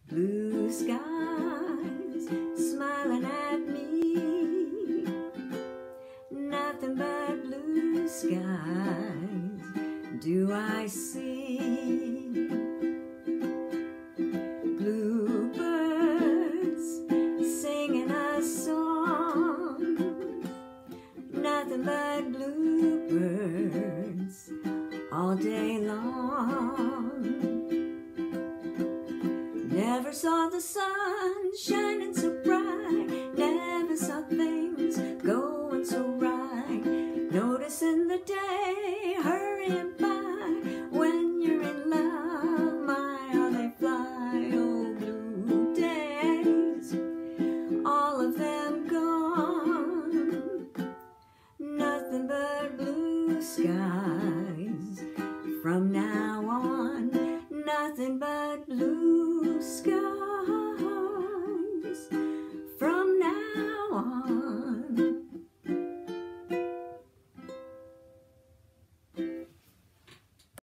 Blue skies smiling at me, nothing but blue skies do I see. Bluebirds singing a song, nothing but bluebirds all day long. Never saw the sun shining so bright, never saw things going so right. Noticing the day hurrying by, when you're in love, my how they fly. Oh, blue days, all of them gone, nothing but blue skies from now on, nothing but blue skies.